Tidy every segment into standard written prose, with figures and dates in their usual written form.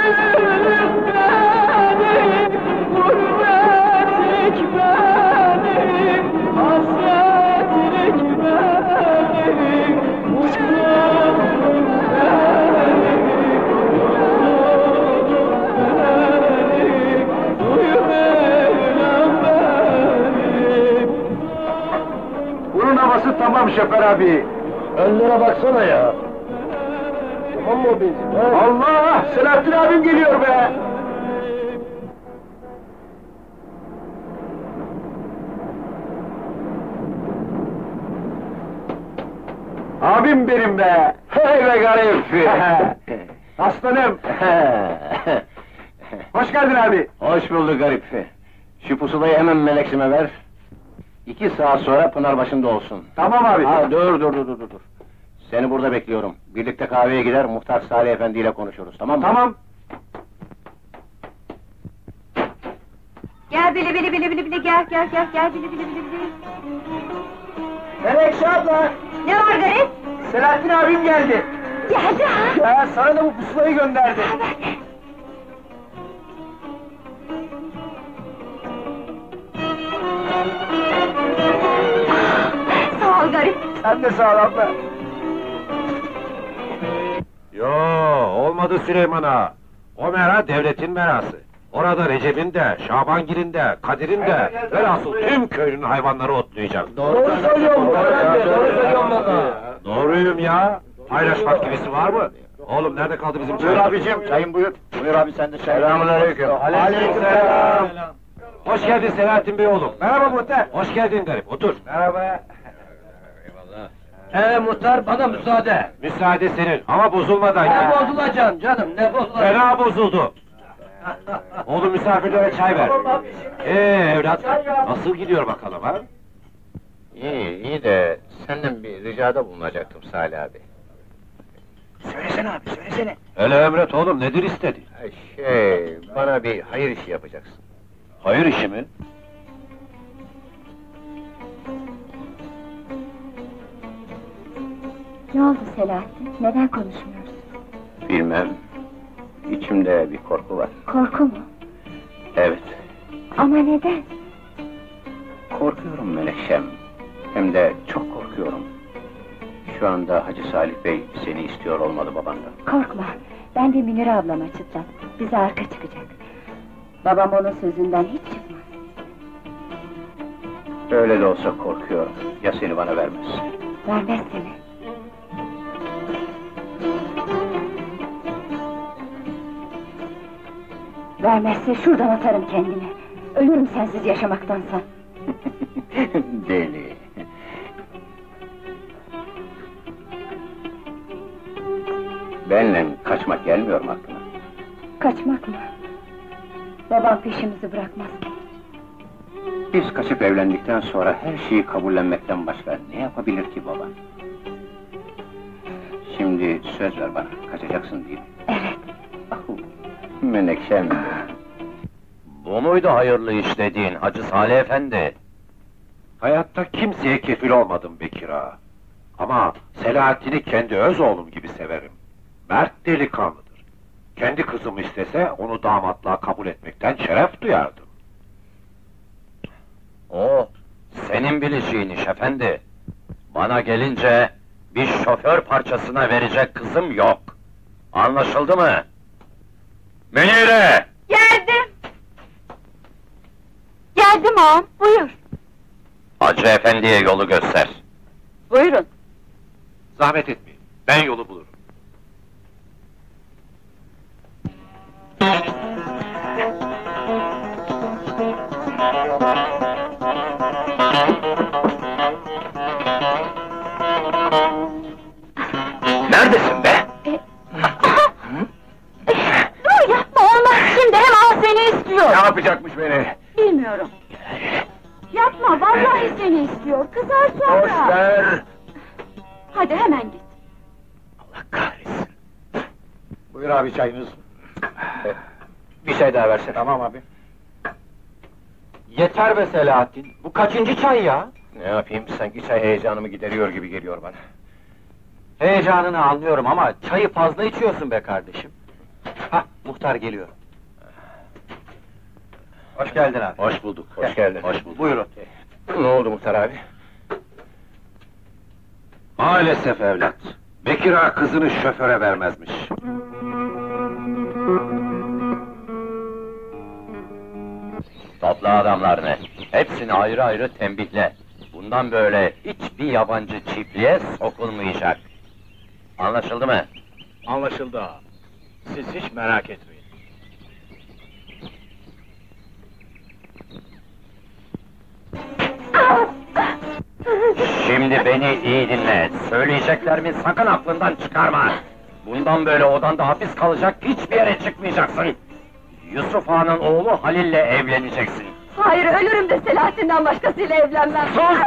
Tamam Şoför abi. Önlere baksana ya. Tamam mı o benzin? Allah! Selahattin abim geliyor be! Abim benim be! Hey be garip! Aslanım! Hoş geldin abi! Hoş bulduk garip. Şu pusulayı hemen Meleksim'e ver. 2 saat sonra Pınarbaşı'nda olsun. Tamam abi! Ha, dur. Seni burada bekliyorum. Birlikte kahveye gider, Muhtar Salih Efendi ile konuşuruz, tamam mı? Tamam! Gel bili gel bili. Melekşe abla! Ne var garip? Selahattin abim geldi! Geldi ha? Ya sana da bu pusulayı gönderdi! Sağ ol garip. Sen de sağ ol abla! Yo, olmadı Süleyman ağa. O mera devletin merası. Orada Recep'in de, Şabangil'in de, Kadir'in de, velhasıl tüm köylünün hayvanları otlayacak. Doğru söylüyorum! Doğru söylüyorum baba! Doğruyum ya. Paylaşmak gibisi var mı? Oğlum nerede kaldı bizim Buyur çay? abicim, çayın buyur! Buyur abi, sen de çay. Selamünaleyküm! Aleykümselam! Hoş geldin Selahattin Bey oğlum. Merhaba muhtar! Hoş geldin garip, otur. Merhaba! Muhtar bana müsaade. Müsaade senin ama bozulmadan Ne ya. bozulacaksın canım, ne bozulacaksın? Fena bozuldu. Oğlum misafirlere çay ver. Evlat, nasıl gidiyor bakalım ha? İyi de senden bir ricada bulunacaktım Salih abi. Söylesene abi, söylesene! Hele emret oğlum, nedir istedi? Bana bir hayır işi yapacaksın. Hayır işi mi? Ne oldu Selahattin? Neden konuşmuyorsun? Bilmem, içimde bir korku var. Korku mu? Evet, Ama neden? korkuyorum Melekşem. Hem de çok korkuyorum. Şu anda Hacı Salih Bey seni istiyor olmalı babandan. Korkma, ben de Münir ablama çıtlattım. Bize arka çıkacak. Babam onun sözünden hiç çıkmaz. Öyle de olsa korkuyorum. Ya seni bana vermezse? Vermez seni. Vermezse şuradan atarım kendimi. Ölürüm sensiz yaşamaktansa. Deli! Benle kaçmak gelmiyor mu aklına? Kaçmak mı? Babam peşimizi bırakmaz ki. Biz kaçıp evlendikten sonra her şeyi kabullenmekten başka ne yapabilir ki baban? Şimdi söz ver bana, kaçacaksın değil mi? Evet. Menekşem! Bu muydu hayırlı iş dediğin Hacı Salih Efendi? Hayatta kimseye kefil olmadım Bekir ağa. Ama Selahattin'i kendi öz oğlum gibi severim. Mert delikanlıdır. Kendi kızımı istese onu damatlığa kabul etmekten şeref duyardım. O, senin bileceğin iş efendi. Bana gelince, bir şoför parçasına verecek kızım yok. Anlaşıldı mı? Münire! Geldim! Geldim ağam, buyur! Hacı Efendi'ye yolu göster. Buyurun! Zahmet etmeyin, ben yolu bulurum. Neredesin be? Dur yapma, olmaz şimdi, hem ağam seni istiyor! Ne yapacakmış beni? Bilmiyorum! Yapma, vallahi seni istiyor, kızar sonra! Boş ver! Hadi hemen git! Allah kahretsin! Buyur abi çayınız. Bir şey daha versene. Tamam abi. Yeter be Selahattin, bu kaçıncı çay ya? Ne yapayım, sanki çay heyecanımı gideriyor gibi geliyor bana. Heyecanını anlıyorum ama çayı fazla içiyorsun be kardeşim. Hah, muhtar geliyor. Hoş geldin abi. Hoş bulduk. Hoş geldin. Hoş bulduk. Buyurun. Ne oldu Muhtar abi? Maalesef evlat. Bekir ağa kızını şoföre vermezmiş. Topla adamlarını. Hepsini ayrı ayrı tembihle. Bundan böyle hiçbir yabancı çiftliğe sokulmayacak. Anlaşıldı mı? Anlaşıldı ağa. Siz hiç merak etmeyin. Şimdi beni iyi dinle. Söyleyeceklerimi sakın aklından çıkarma. Bundan böyle odanda hapis kalacak, hiçbir yere çıkmayacaksın. Yusuf Ağa'nın oğlu Halil'le evleneceksin. Hayır, ölürüm de Selahattin'den başkasıyla evlenmem. Sus!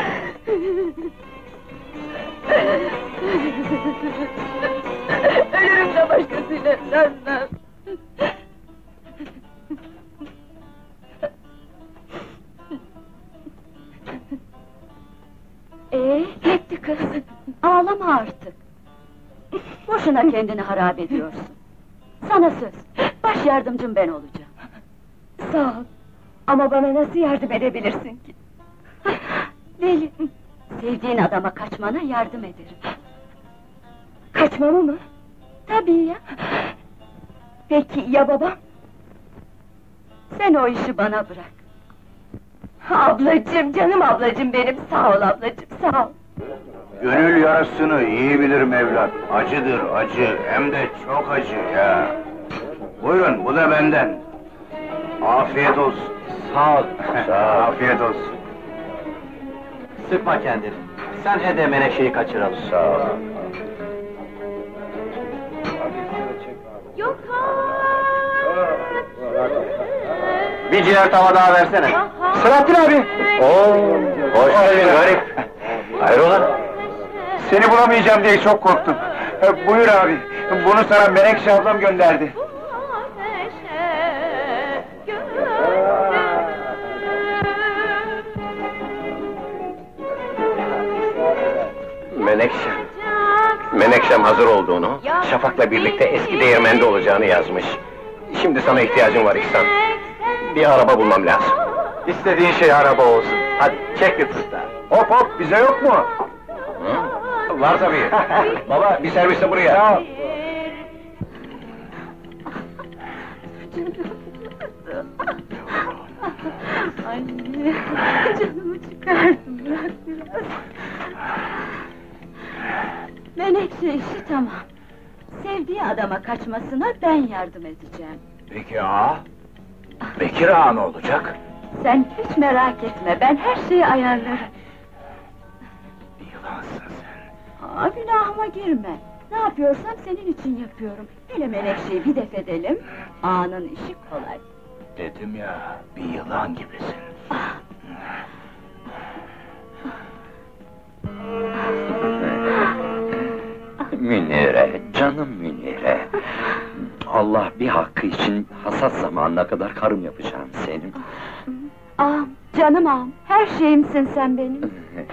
Ölürüm de başkasıyla evlenmem. Yetti kız. Ağlama artık. Boşuna kendini harap ediyorsun. Sana söz, baş yardımcım ben olacağım. Sağ ol. Ama bana nasıl yardım edebilirsin ki? Deli, sevdiğin adama kaçmana yardım ederim. Kaçmamı mı? Tabii ya. Peki ya babam? Sen o işi bana bırak. Ablacığım, canım ablacığım benim, sağ ol ablacığım, sağ ol. Gönül yarasını iyi bilirim evlat. Acıdır acı, hem de çok acı ya. Buyurun, bu da benden. Afiyet olsun. Sağ ol. Afiyet olsun. Sıkma kendini. Sen he de Menekşe'yi kaçıralım. Sağ ol. Bir ciğer tava daha versene. Selahattin abi! Oo, hoş geldin garip. Hayrola? Seni bulamayacağım diye çok korktum. Buyur abi, bunu sana Menekşe ablam gönderdi. Menekşem hazır olduğunu, Şafak'la birlikte eski değirmende olacağını yazmış. Şimdi sana ihtiyacım var İhsan. Bir araba bulmam lazım. İstediğin şey araba olsun. Hadi çek yırtıkta. Hop hop, bize yok mu? Var tabii. Baba, bir servis de buraya. Anne, canımı çıkardım, bırak biraz. Menekşe işi tamam. Sevdiği adama kaçmasına ben yardım edeceğim. Peki ağa? Bekir ağa ne olacak? Sen hiç merak etme, ben her şeyi ayarlarım. Yılansın sen. Günahıma girme. Ne yapıyorsam senin için yapıyorum. Hele Menekşe'yi bir def edelim, ağanın işi kolay. Dedim ya, bir yılan gibisin. Münire, canım Münire. Allah bir hakkı için hasat zamanına kadar karım yapacağım senin. Ağam, canım ağam, her şeyimsin sen benim.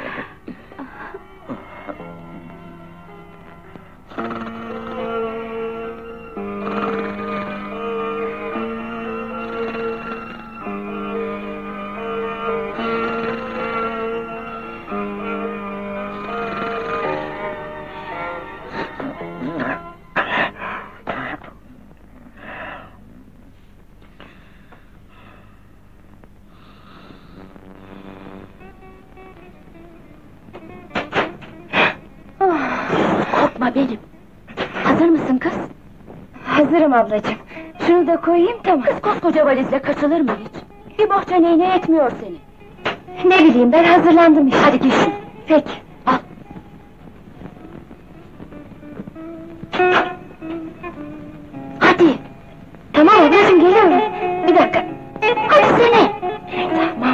Korkma benim. Hazır mısın kız? Hazırım ablacığım. Şunu da koyayım, tamam. Kız koskoca valizle kaçılır mı hiç? Bir bohça neyine etmiyor seni. Ne bileyim, ben hazırlandım işte. Hadi giy şunu. Peki, al. Hadi! Tamam ablacığım, geliyorum. Bir dakika. Hadi seni! Tamam.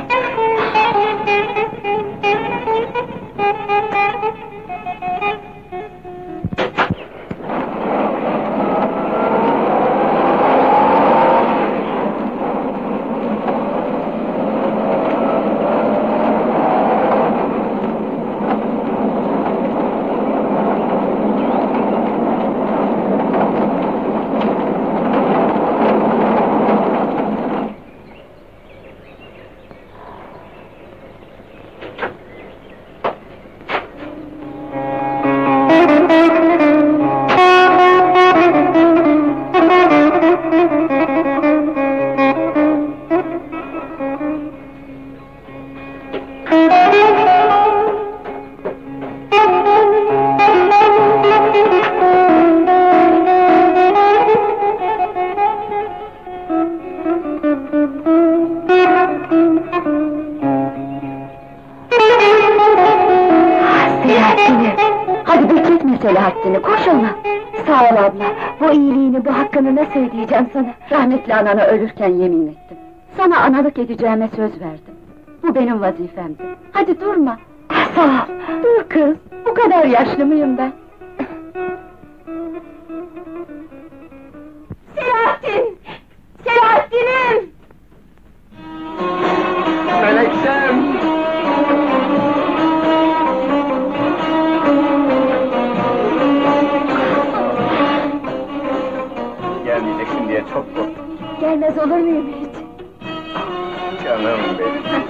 Sağ ol abla. Bu iyiliğini, bu hakkını nasıl ödeyeceğim sana? Rahmetli anana ölürken yemin ettim. Sana analık edeceğime söz verdim. Bu benim vazifemdi. Hadi durma. Sağ ol. Dur kız. Bu kadar yaşlı mıyım ben? Selahattin! Selahattin'im! Melekşem! Gelmeyeceksin diye çok korktum. Gelmez olur muyum hiç? Canım benim.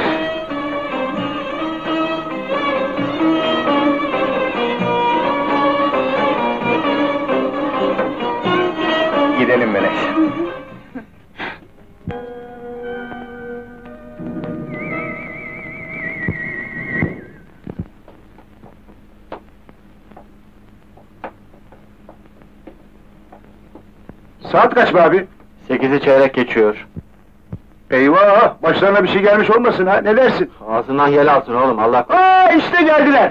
Gidelim Melekşem. Saat kaç be abi? 8'i çeyrek geçiyor. Eyvah! Başlarına bir şey gelmiş olmasın ha? Ne dersin? Ağzından yel alsın oğlum, Allah... Aa, işte geldiler!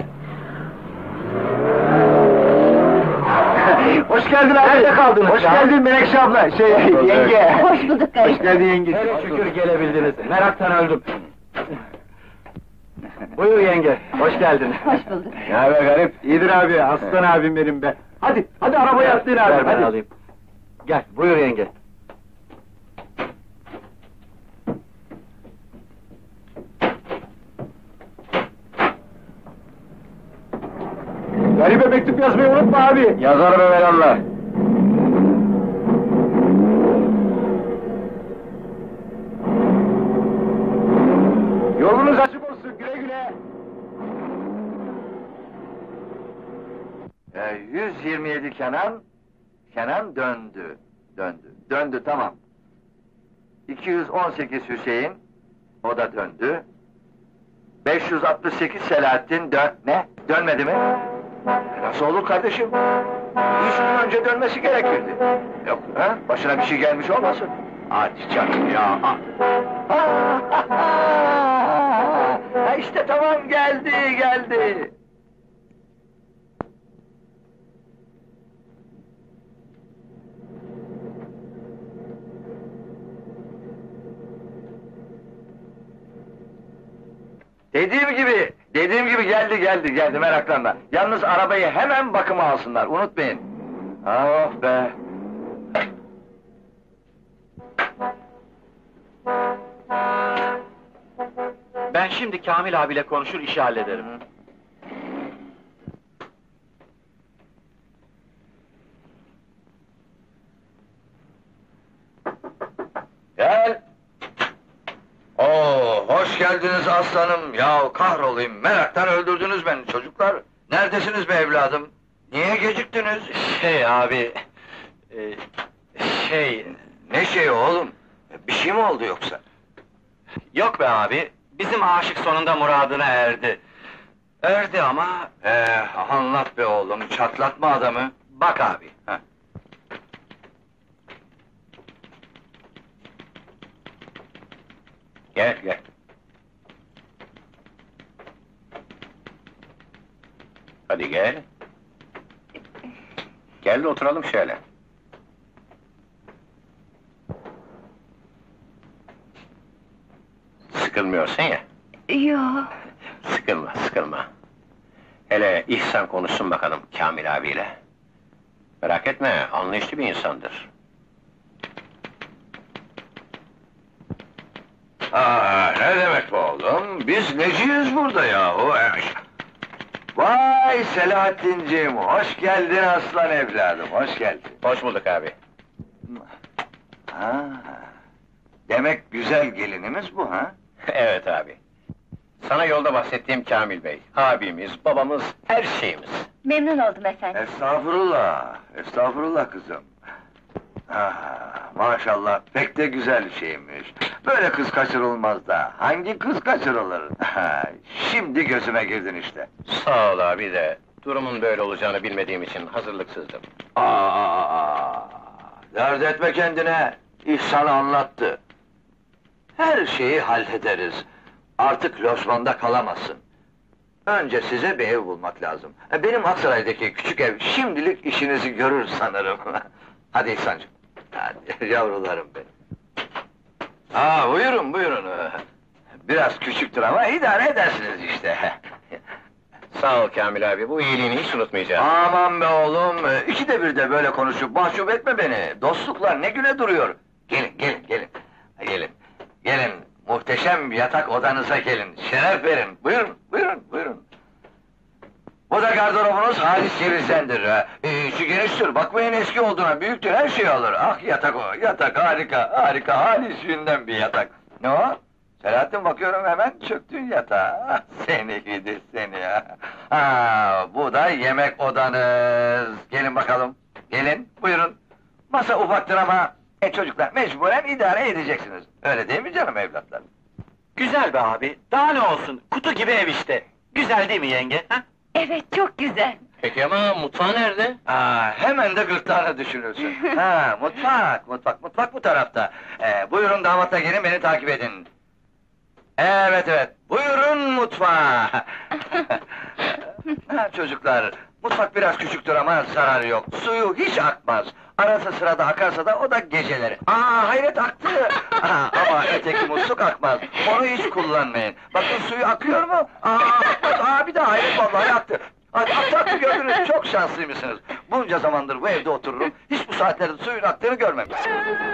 Hoş geldin abi! Nerede kaldınız Hoş ya? geldin Menekşe abla, yenge! Hoş bulduk Hoş kardeşim. geldin yenge! Hele şükür gelebildiniz, meraktan öldüm. Buyur yenge, hoş geldin. Hoş bulduk. Ne haber garip? İyidir abi, aslan abim benim be! Hadi, hadi arabaya atlayın abi, Ver ben hadi! alayım. Gel, buyur yenge. Garibe mektup yazmayı unutma abi! Yazarım evelallah. Yolunuz açık olsun, güle güle! 127 Kenan döndü tamam. 218 Hüseyin, o da döndü. 568 Selahattin dönmedi mi? Nasıl olur kardeşim? 3 gün önce dönmesi gerekirdi. Yok, ha? Başına bir şey gelmiş olmasın? Hadi canım ya! Ha işte tamam, geldi! Dediğim gibi geldi, meraklanma. Yalnız arabayı hemen bakıma alsınlar, unutmayın. Oh be! Ben şimdi Kamil abiyle konuşur, işi hallederim. Gel! Oo, hoş geldiniz aslanım. Ya kahrolayım, meraktan öldürdünüz beni çocuklar. Neredesiniz be evladım? Niye geciktiniz? Abi... Ne şey oğlum? Bir şey mi oldu yoksa? Yok be abi, bizim aşık sonunda muradına erdi. Erdi ama... Anlat be oğlum, çatlatma adamı. Bak abi. Heh. Gel. Hadi gel. Gel de oturalım şöyle. Sıkılmıyorsun ya. Yok. Sıkılma. Hele İhsan konuşsun bakalım Kamil abiyle. Merak etme, anlayışlı bir insandır. Ne demek bu oğlum? Biz neciyiz burada yahu? Vay Selahattinciğim, hoş geldin aslan evladım, hoş geldin. Hoş bulduk abi. Demek güzel gelinimiz bu ha? Evet abi. Sana yolda bahsettiğim Kamil Bey, abimiz, babamız, her şeyimiz. Memnun oldum efendim. Estağfurullah kızım. Maşallah, pek de güzel şeymiş. Böyle kız kaçırılmaz da, hangi kız kaçırılır? Şimdi gözüme girdin işte. Sağ ol abi de, durumun böyle olacağını bilmediğim için hazırlıksızdım. Dert etme kendine, İhsan anlattı. Her şeyi hallederiz. Artık lojmanda kalamazsın. Önce size bir ev bulmak lazım. Benim Aksaray'daki küçük ev şimdilik işinizi görür sanırım. Hadi İhsan'cığım. Hadi yavrularım benim. Buyurun buyurun. Biraz küçüktür ama idare edersiniz işte. Sağ ol Kamil abi, bu iyiliğini hiç unutmayacağım. Aman be oğlum, ikide bir de böyle konuşup mahcup etme beni. Dostluklar ne güne duruyor. Gelin. Gelin, muhteşem yatak odanıza gelin. Şeref verin, buyurun. Bu da gardırobunuz Halis Ceviz'dendir. Şu geniştir, bakmayın eski olduğuna, büyüktür, her şey alır. Ah yatak o, yatak harika, Halis yünden bir yatak. Ne o? Selahattin, bakıyorum hemen çöktün yatağa. Seni gidi seni ya. Bu da yemek odanız. Gelin bakalım, gelin, buyurun. Masa ufaktır ama çocuklar mecburen idare edeceksiniz. Öyle değil mi canım evlatlar? Güzel be abi, daha ne olsun, kutu gibi ev işte. Güzel değil mi yenge? Ha? Evet, çok güzel. Peki ama mutfağı nerede? Hemen de gırtlağına düşünürsün. Mutfak bu tarafta. Buyurun damatla gelin, beni takip edin. Evet, buyurun mutfağa. Çocuklar, mutfak biraz küçüktür ama zararı yok. Suyu hiç akmaz. Arası sırada akarsa da o da geceleri. Hayret aktı. Ama öteki musluk akmaz. Onu hiç kullanmayın. Bakın suyu akıyor mu? Akmaz. Bir de hayret vallahi aktı. Aktı gördünüz, çok şanslıymışsınız. Bunca zamandır bu evde otururum, hiç bu saatlerde suyun aktığını görmemiştim.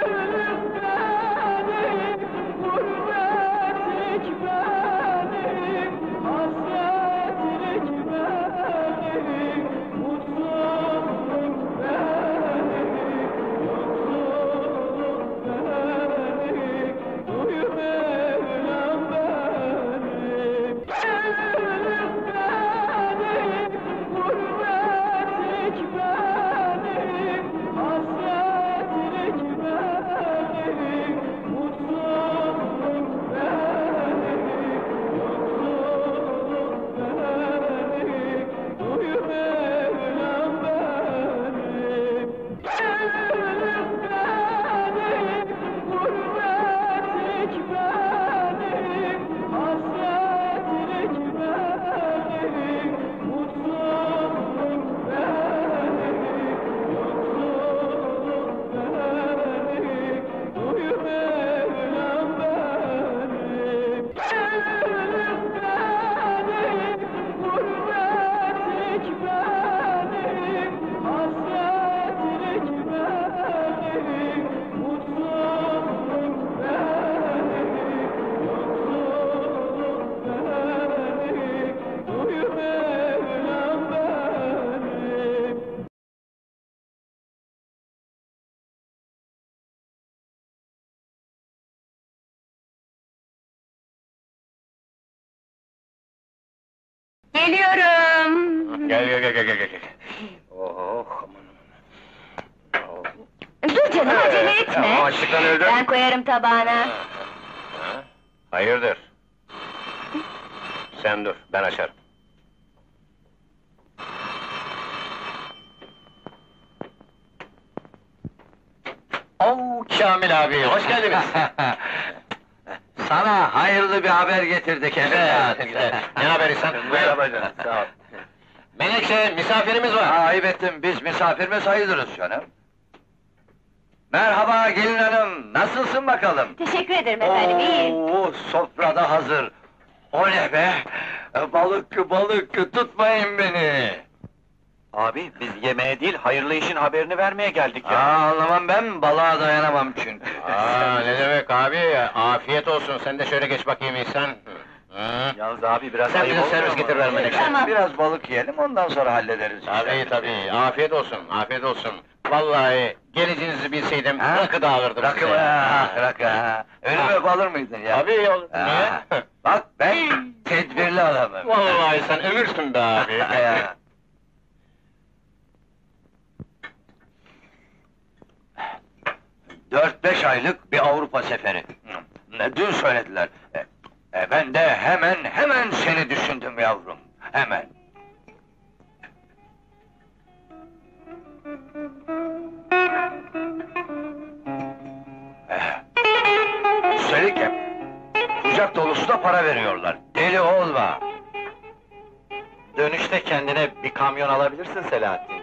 Geliyorum. Gel. Dur canım, acele etme. Açlıktan öldüm. Ben koyarım tabağına. Hayırdır? Sen dur, ben açarım. Kamil abi, hoş geldiniz. Sana hayırlı bir haber getirdik evlat. Ne haberi sen? Merhaba canım, sağ ol. Menekşe, misafirimiz var. Ayıp ettim, biz misafir mi sayılırız canım? Merhaba gelin hanım, nasılsın bakalım? Teşekkür ederim efendim, iyiyim. Sofrada hazır. O ne be? Balık, tutmayın beni! Abi, biz yemeğe değil, hayırlı işin haberini vermeye geldik ya. Anlamam ben, balığa dayanamam çünkü. Ne demek abi, afiyet olsun, sen de şöyle geç bakayım İhsan. Yalnız abi, biraz Sen ayıp bize olmuyor servis mu? getir ver Menekşe. Tamam. Biraz balık yiyelim, ondan sonra hallederiz. Tabii, afiyet olsun. Vallahi, geleceğinizi bilseydim, rakı da alırdım Rakı size. mı? Rakı ha! Önümü öp alır mıydın ya? Tabii olur, Ha, niye? Bak ben tedbirli adamım. Vallahi sen ömürsün be abi. Ya. 4-5 aylık bir Avrupa seferi. Dün söylediler. Ben de hemen seni düşündüm yavrum. Hemen. Üstelik kucak dolusu da para veriyorlar. Deli olma. kendine bir kamyon alabilirsin Selahattin.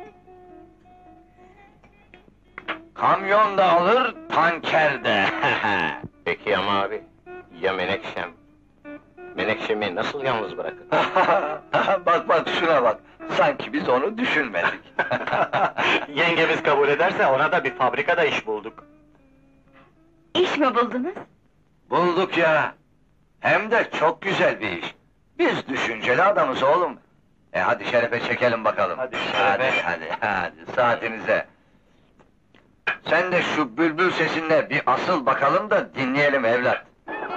Kamyon da alır, tanker de. Peki ama abi, ya Menekşem? Menekşem'i nasıl yalnız bırakın? Bak bak şuna bak, sanki biz onu düşünmedik. Yengemiz kabul ederse ona da bir fabrikada iş bulduk. İş mi buldunuz? Bulduk ya! Hem de çok güzel bir iş. Biz düşünceli adamız oğlum. Hadi Şeref'e çekelim bakalım. Hadi Şeref'e. Hadi, saatinize. Sen de şu bülbül sesinde bir asıl bakalım da dinleyelim evlat.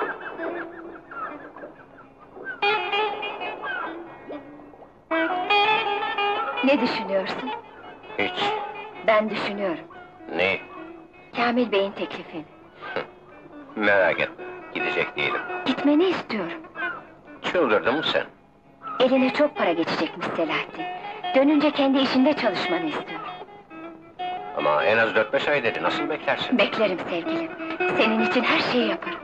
Ne düşünüyorsun? Hiç. Ben düşünüyorum. Ne? Kamil Bey'in teklifini. Merak etme, gidecek değilim. Gitmeni istiyorum. Çıldırdın mı sen? Eline çok para geçecekmiş Selahattin. Dönünce kendi işinde çalışmanı istiyorum. Ama en az 4-5 ay dedi, nasıl beklersin? Beklerim sevgilim. Senin için her şeyi yaparım.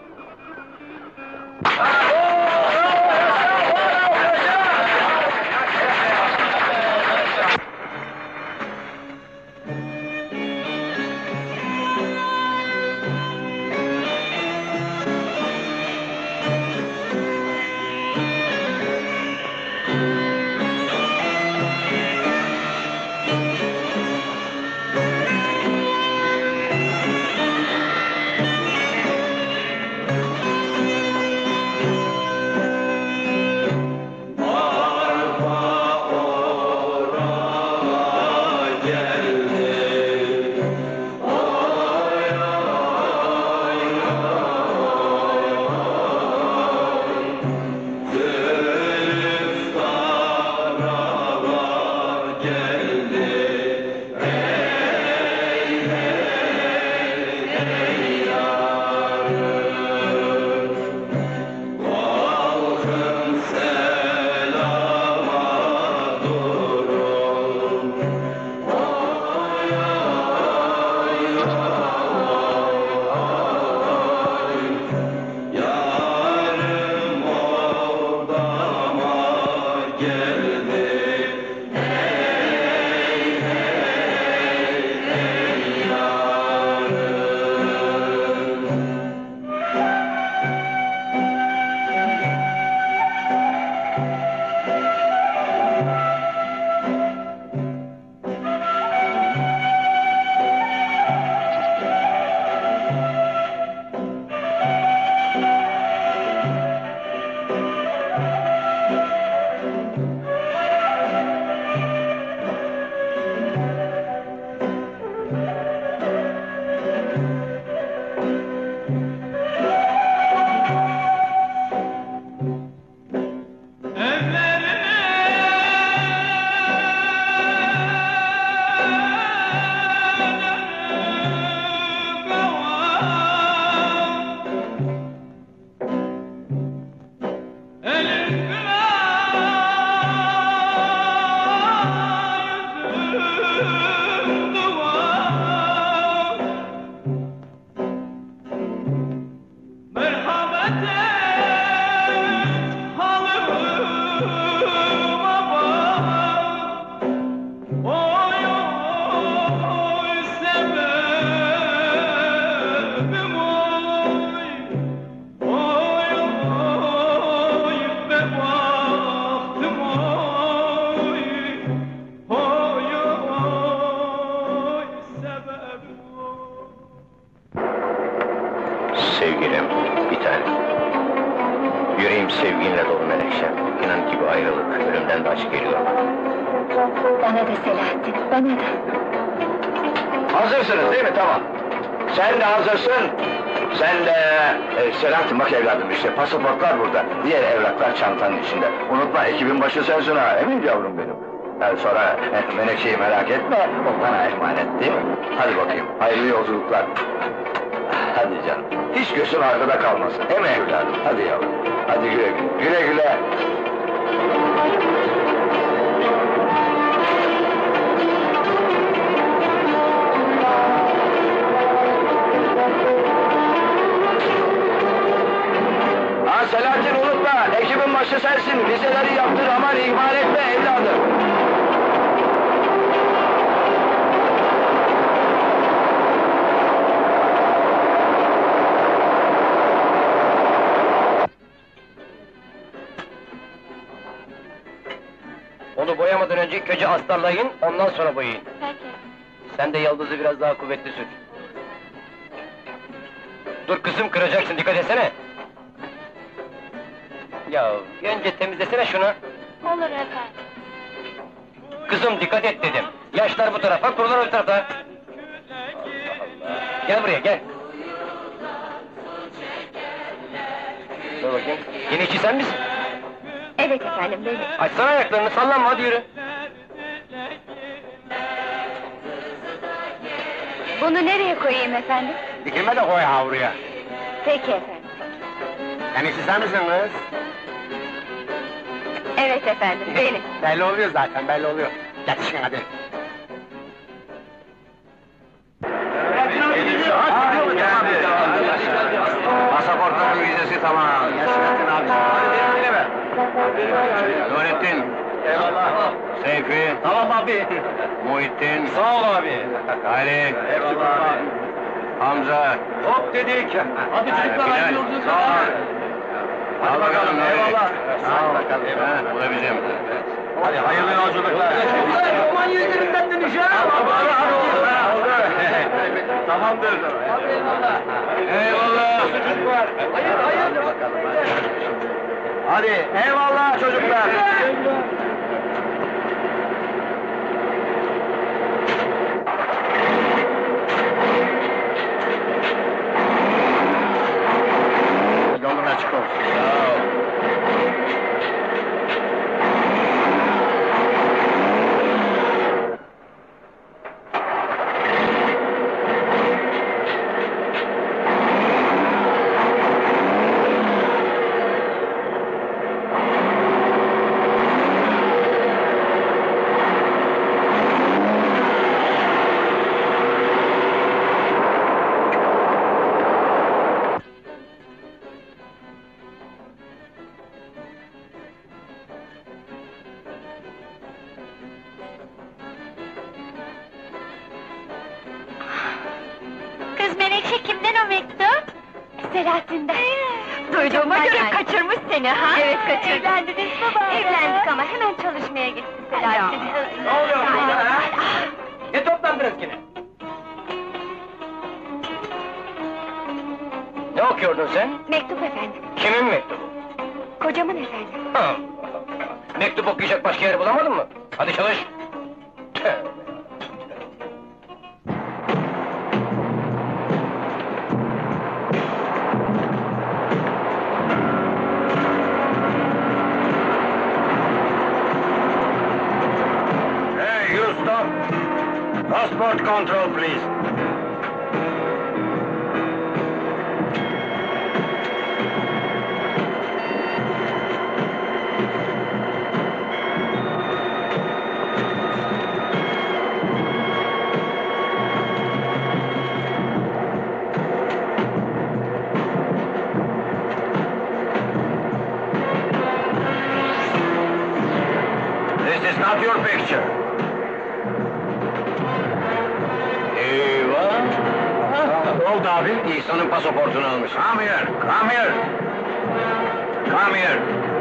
Sevgilim, bir tane. Yüreğim sevginle dolu Menekşem. İnan ki bu ayrılık ölümden de acı geliyor bana. Bana da Selahattin, bana da. Hazırsınız değil mi? Tamam. Sen de hazırsın. Sen de... Selahattin bak evladım işte, pasaportlar burada. Diğer evraklar çantanın içinde. Unutma, ekibin başı sensin ha, emin yavrum benim. Sonra Menekşe'yi merak etme, o bana emanet değil mi? Hadi bakayım, hayırlı yolculuklar. Hadi canım, hiç gözün arkada kalmasın, değil mi evladım? Hadi yavrum, hadi güle güle, güle güle. Ha Selahattin unutma, ekibe Aklın başı sensin, vizeleri yaptır, aman ihmal etme evladım. Onu boyamadan önce ilk önce astarlayın, ondan sonra boyayın. Peki. Sen de yıldızı biraz daha kuvvetli sür. Dur kızım, kıracaksın, dikkat etsene! Ya, önce temizlesene şunu! Olur efendim. Kızım dikkat et dedim! Yaşlar bu tarafa, kurular o tarafa! Allah Allah! Gel buraya, gel! Dur bakayım, yeni işçi sen misin? Evet efendim, benim. Açsana ayaklarını, sallanma, hadi yürü! Bunu nereye koyayım efendim? Dikilme de koy havluya. Peki efendim. En iyisi sen misin kız? Evet efendim, benim. Belli oluyor zaten, belli oluyor. Yetişin hadi. Pasaportların vizesi tamam. Yaşasın abi. Nurettin. Eyvallah. Seyfi. Tamam abi. Muhittin. Sağ ol abi. Ali. Eyvallah abi. Hamza. Hop dedik. Hadi çocuklar Bilal. hayırlı yolculuklar. Sağ ol. Hadi bakalım, eyvallah. Sağ ol bakalım. Bu da bizim. Hadi hayırlı yolculuklar. Roman yüzlerinden dönüş ha. Hadi oldu. Tamamdır. Hadi eyvallah. Eyvallah. Çocuklar. Hayır. Hadi eyvallah çocuklar. Yolun açık olsun. Sağ ol. Kız Menekşe kimden o mektup? Selahattin'den. Duyduğuma göre kaçırmış seni ha? Evet kaçırdım. Evlendiniz mi baba? Evlendik ama hemen çalışmaya gitti Selahattin. Ne oluyor burada ha? Ne toplandınız yine? Ne okuyordun sen? Mektup efendim. Kimin mektubu? Kocamın efendim. Ha. Mektup okuyacak başka yer bulamadın mı? Hadi çalış! Tövbe. Hey, you stop! Passport control, please. This is not your picture. Eyvah! Ne oldu abi? İhsan'ın pasaportunu almış. Come here, come here! Come here!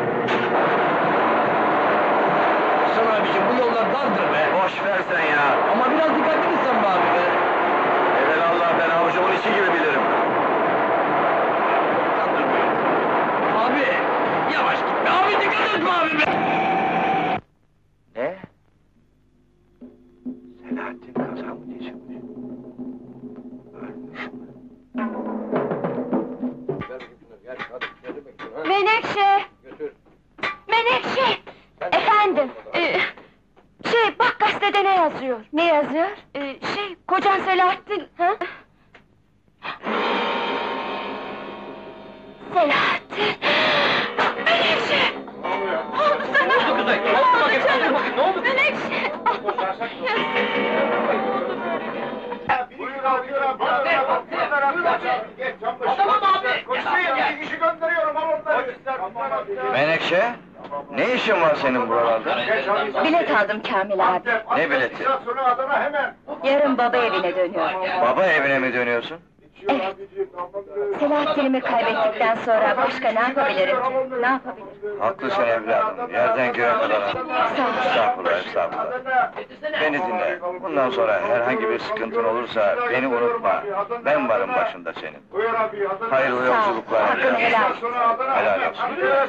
Hasan abicim bu yollar dardır be. Boş ver sen ya! Ama biraz dikkatli gitsen be abi be. Evelallah ben avucumun içi gibi bilirim. Abi yavaş git be abi, dikkat etme abi be. Ne? Selahattin kaza mı geçirmiş? Ölmüş mü? Menekşe! Menekşe! Efendim, bak gazetede ne yazıyor? Ne yazıyor? Kocan Selahattin, ha? Selahattin! Menekşe! Ne oldu sana? Ne oldu kızım? Ne oldu Bakayım, canım? bakayım, ne oldu? Menekşe! Buyur abi, Tamam abi! Koşmayın, iki kişi gönderiyorum, al onları. Menekşe, ne işin var senin buralarda? Bilet aldım Kamil abi. Ne bileti? Yarın baba evine dönüyorum. Baba evine mi dönüyorsun? Evet. Selahattin'imi kaybettikten sonra başka ne yapabilirim? Ne yapabilirim? Haklısın evladım, yerden göğe kadar estağfurullah, estağfurullah. Beni dinle, bundan sonra herhangi bir sıkıntın olursa beni unutma. Ben varım başında senin. Hayırlı yolculuklar. Hakkını helal. Helal olsun.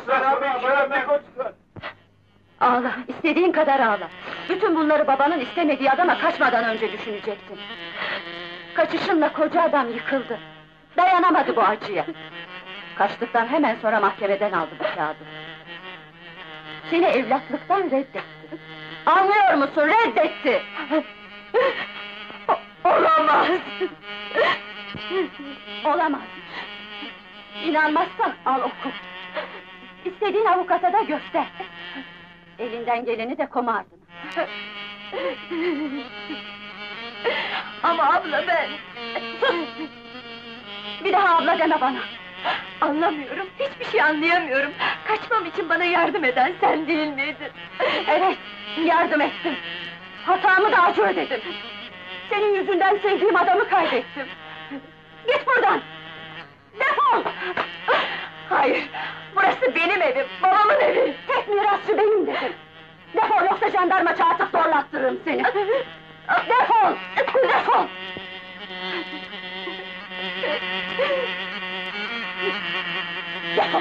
Ağla, istediğin kadar ağla. Bütün bunları babanın istemediği adama kaçmadan önce düşünecektin. Kaçışınla koca adam yıkıldı. Dayanamadı bu acıya. Kaçtıktan hemen sonra mahkemeden aldı bu kağıdı. Seni evlatlıktan reddetti. Anlıyor musun? Reddetti! Olamaz! Olamaz! İnanmazsan al oku. İstediğin avukata da göster. Elinden geleni de koma ardına. Ama abla ben... Sus! Bir daha abla deme bana! Anlamıyorum, hiçbir şey anlayamıyorum. Kaçmam için bana yardım eden sen değil miydin? Evet, yardım ettim. Hatamı da acı ödedim. Senin yüzünden sevdiğim adamı kaybettim. Git buradan! Defol! Hayır, burası benim evim, babamın evi! Tek mirasçı benim dedim! Defol, yoksa jandarma çağırtıp zorlattırırım seni! Defol! Defol! Defol!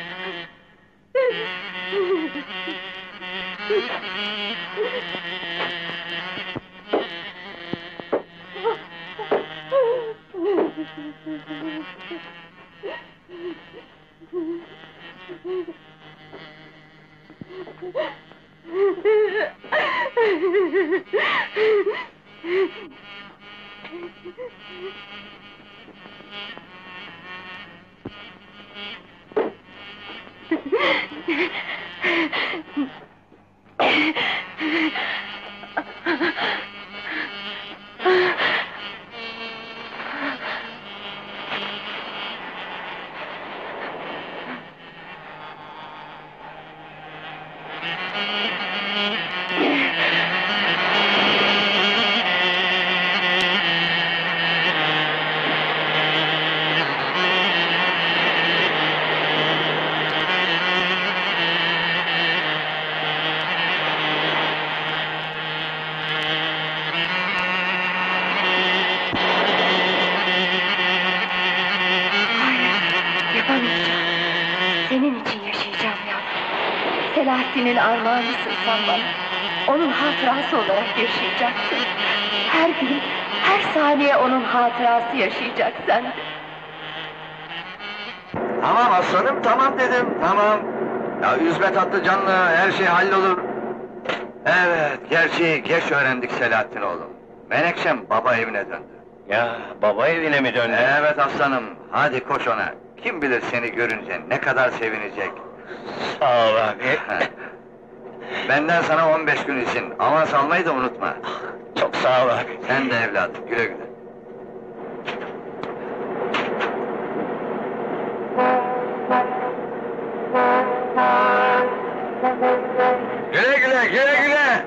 Senin için yaşayacağım yavrum. Selahattin'in armağanısın sen bana. Onun hatırası olarak yaşayacaksın. Her gün, her saniye onun hatırası yaşayacak sende. Tamam aslanım, tamam dedim, tamam. Ya üzme tatlı canlı, her şey hallolur. Evet, gerçeği geç öğrendik Selahattin oğlum. Menekşem baba evine döndü. Ya, baba evine mi döndü? Evet aslanım, hadi koş ona. Kim bilir seni görünce ne kadar sevinecek. Sağ ol abi. Benden sana 15 gün izin, avans almayı da unutma. Çok sağ ol abi. Sen de evladım, güle güle. Güle güle, güle güle!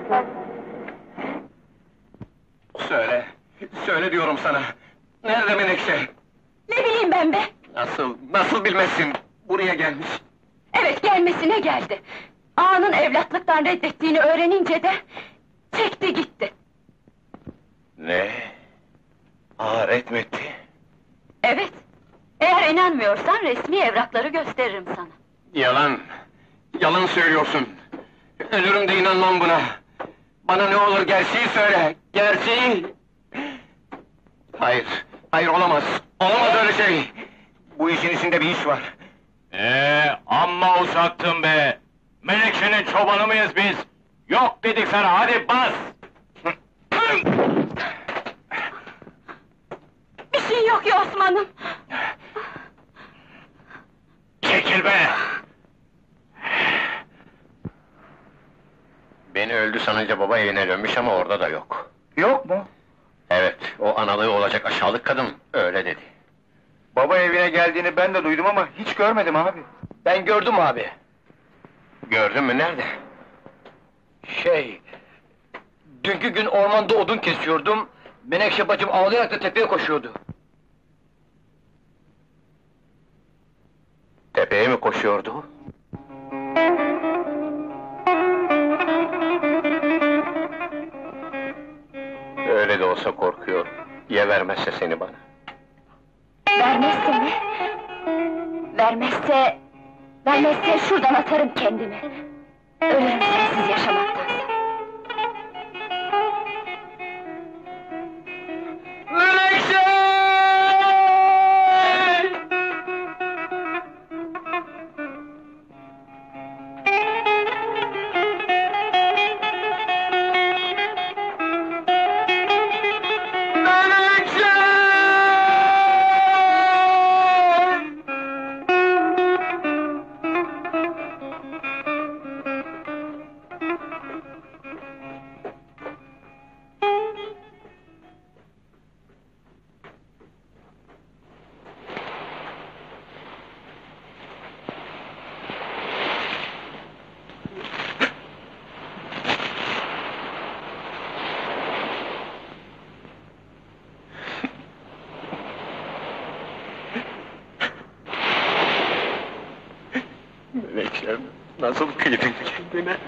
Söyle diyorum sana. Nerede Menekşe? Ne bileyim ben be! Nasıl bilmezsin? Buraya gelmiş. Evet, gelmesine geldi. Ağanın evlatlıktan reddettiğini öğrenince de... çekti gitti. Ne? Aret mi etti? Evet, eğer inanmıyorsan resmi evrakları gösteririm sana. Yalan söylüyorsun. Ölürüm de inanmam buna. Bana ne olur gerçeği söyle, gerçeği! Hayır olamaz. Olamaz öyle şey. Bu işin içinde bir iş var. Amma uzattın be! Menekşe'nin çobanı mıyız biz? Yok dedik sana, hadi bas! Bir şey yok ya Osman'ım! Çekil be! Beni öldü sanınca baba evine dönmüş ama orada da yok. Yok mu? Evet, o analığı olacak aşağılık kadın öyle dedi. Baba evine geldiğini ben de duydum ama hiç görmedim abi. Ben gördüm abi. Gördün mü, nerede? Dünkü gün ormanda odun kesiyordum. Menekşe bacım ağlayarak da tepeye koşuyordu. Tepeye mi koşuyordu? Öyle de olsa korkuyorum. Ya vermezse seni bana? Vermezse mi? Vermezse şuradan atarım kendimi. Ölürüm sensiz yaşamaktansa. Menekşem, nasıl kıydın kendine?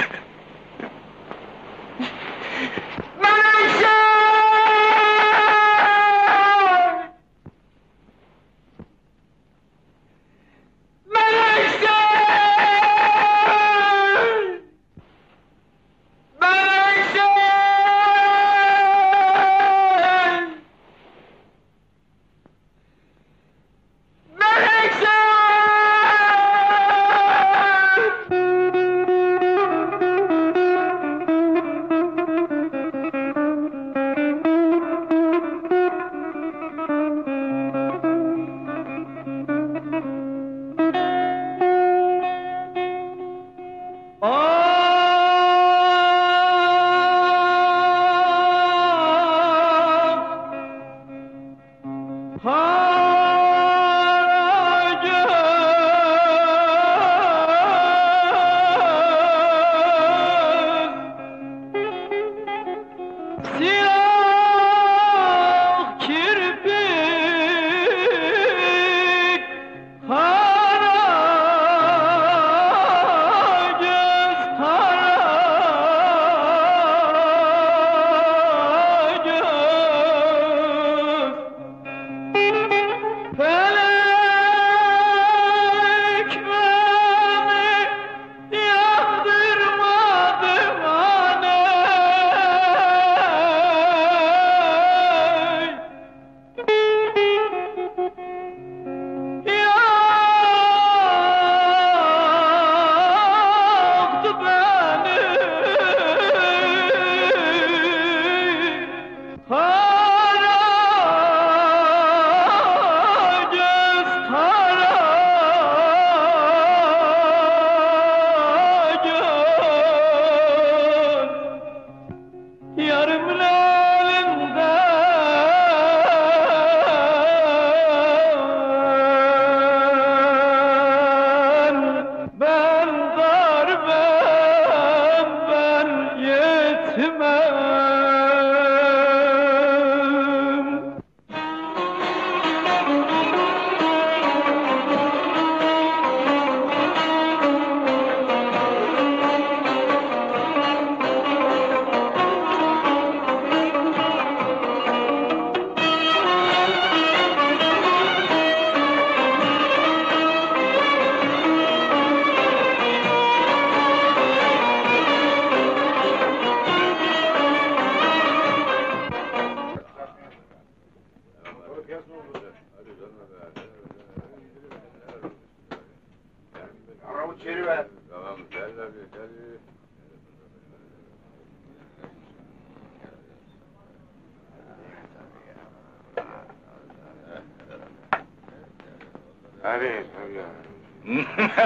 Hadi tabii.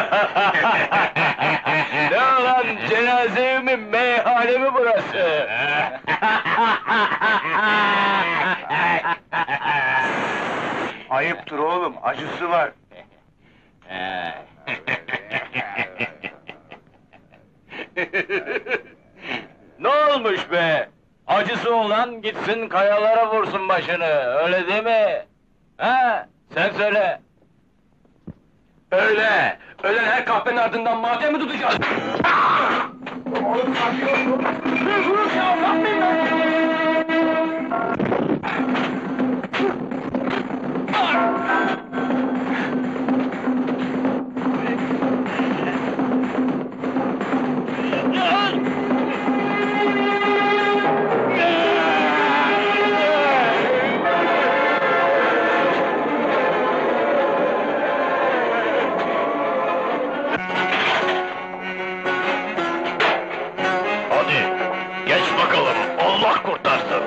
Ne lan, cenaze evi mi, meyhane mi burası? Ayıptır oğlum, acısı var. Ne olmuş be? Acısı olan gitsin kayalara vursun başını, öyle değil mi? Ha? Sen söyle. Öyle! Ölen her kahpenin ardından matem mi tutacağız? Hadi, geç bakalım, Allah kurtarsın!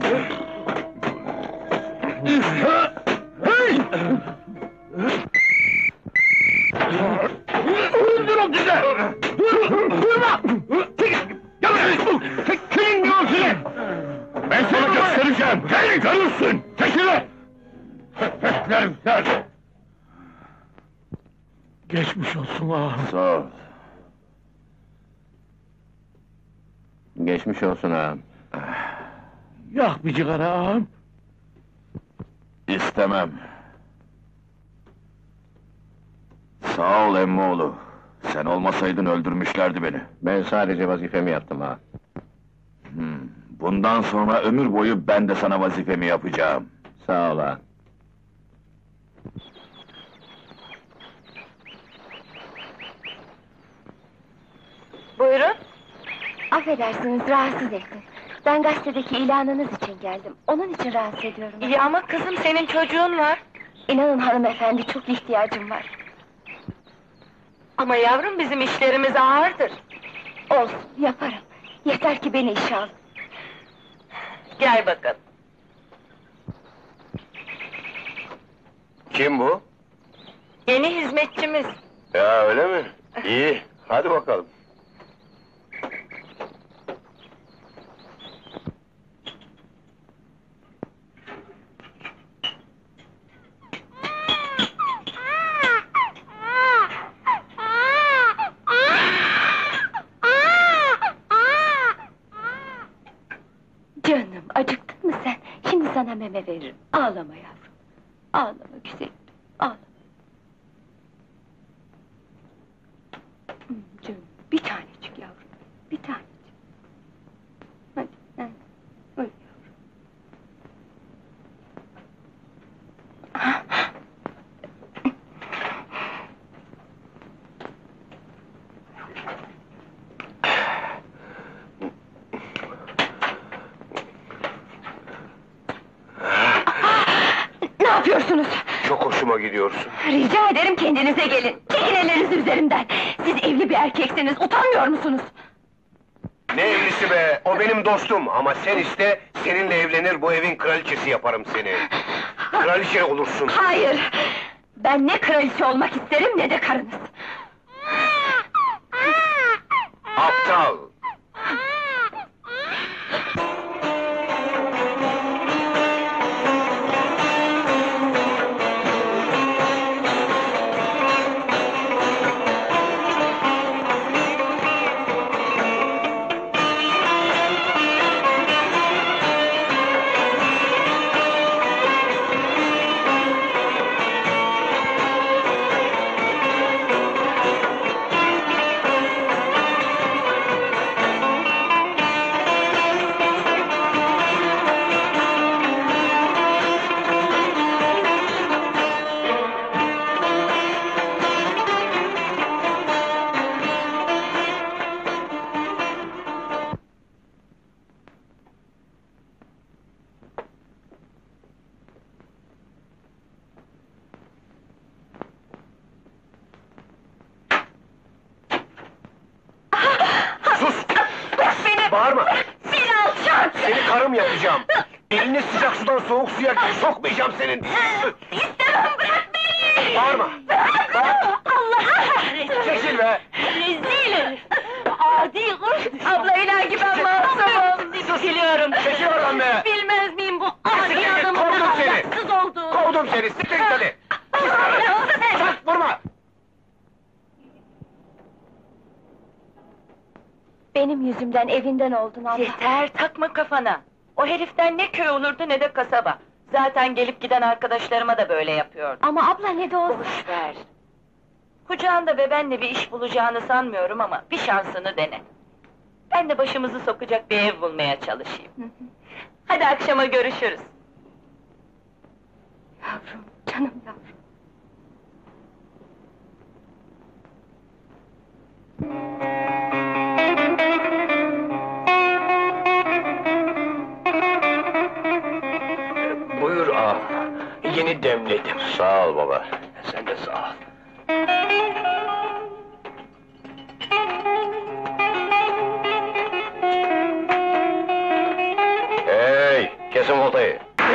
Durun size! Durma! Çekilin diyorum size! Ben sana göstereceğim! Gelin görürsün! Çekilin! Herifler! Geçmiş olsun ağam. Sağ ol. Geçmiş olsun ağam. Yak bir cigara ağam. İstemem. Sağ ol emmoğlu. Sen olmasaydın öldürmüşlerdi beni. Ben sadece vazifemi yaptım ağam. Bundan sonra ömür boyu ben de sana vazifemi yapacağım. Sağ ol ağam. Buyurun. Affedersiniz, rahatsız ettim. Ben gazetedeki ilanınız için geldim. Onun için rahatsız ediyorum. İyi ama kızım senin çocuğun var. İnanın hanımefendi, çok ihtiyacım var. Ama yavrum bizim işlerimiz ağırdır. Olsun, yaparım. Yeter ki beni işe al. Gel bakalım. Kim bu? Yeni hizmetçimiz. Ya öyle mi? İyi, hadi bakalım. Canım, acıktın mı sen? Şimdi sana meme veririm. Ağlama yavrum. Ağlama güzelim, ağlama. Canım, bir tanecik yavrum, bir tanecik. Hadi, hadi. Öyle yavrum. Ne yapıyorsunuz? Çok hoşuma gidiyorsun. Rica ederim kendinize gelin. Çekin ellerinizi üzerimden. Siz evli bir erkeksiniz, utanmıyor musunuz? Ne evlisi be, o benim dostum ama sen iste, seninle evlenir bu evin kraliçesi yaparım seni. Kraliçe olursun. Hayır! Ben ne kraliçe olmak isterim ne de karınız. Aptal! Bağırma! Beni alçak! Seni karım yapacağım! Elini sıcak sudan soğuk suya sokmayacağım senin! İstemem, bırak beni! Bağırma! Allah kahretsin! Çekil be! Rezil! Adi kuş! Abla inan ki ben masumum! Biliyorum! Çekil oradan be! Bilmez miyim bu Siktir adi git, adamın kovdum seni! ahlaksız olduğunu! Kovdum seni, siktir git hadi! Ne oldu sen? Bırak, vurma! Benim yüzümden evinden oldun abla. Yeter takma kafana. O heriften ne köy olurdu ne de kasaba. Zaten gelip giden arkadaşlarıma da böyle yapıyordu. Ama abla ne de olsa... Boş ver. Kucağında bebenle bir iş bulacağını sanmıyorum ama bir şansını dene. Ben de başımızı sokacak bir ev bulmaya çalışayım. Hadi akşama görüşürüz. Yavrum, canım yavrum. Buyur ağam, yeni demledim. Sağ ol baba. Sen de sağ ol. Kesin voltayı.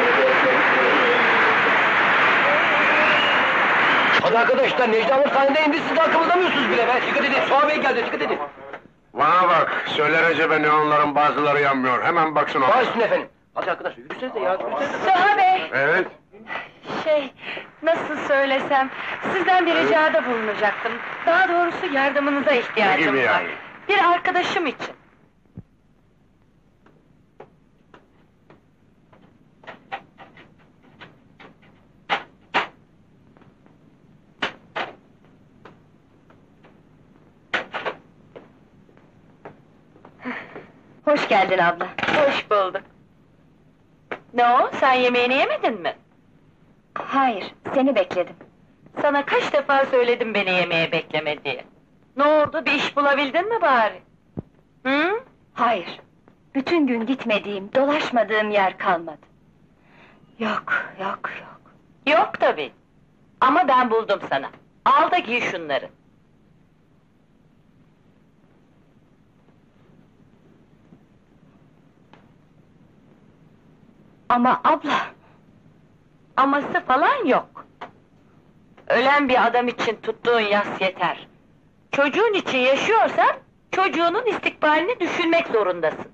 Hadi arkadaşlar, Necdi Hanım sahnede indi, siz de akıllıdamıyorsunuz bile be! Dikkat edin, Suha Bey geldi, dikkat edin! Bana bak, söyle Recep'e ne onların bazıları yanmıyor, hemen baksın ona. Baş üstüne efendim! Hadi arkadaşlar, yürüsenize ya, yürüsenize! Suha Bey! Evet, Nasıl söylesem, sizden bir ricada bulunacaktım. Daha doğrusu yardımınıza ne ihtiyacım gibi var. yani? Bir arkadaşım için. Hoş geldin abla. Hoş bulduk. Ne o, sen yemeğini yemedin mi? Hayır, seni bekledim. Sana kaç defa söyledim beni yemeğe bekleme diye. Ne oldu, bir iş bulabildin mi bari? Hı? Hayır, bütün gün gitmediğim, dolaşmadığım yer kalmadı. Yok. Yok tabii. Ama ben buldum sana. Al da giy şunları. Ama abla, Aması falan yok. Ölen bir adam için tuttuğun yas yeter. Çocuğun için yaşıyorsan, çocuğunun istikbalini düşünmek zorundasın.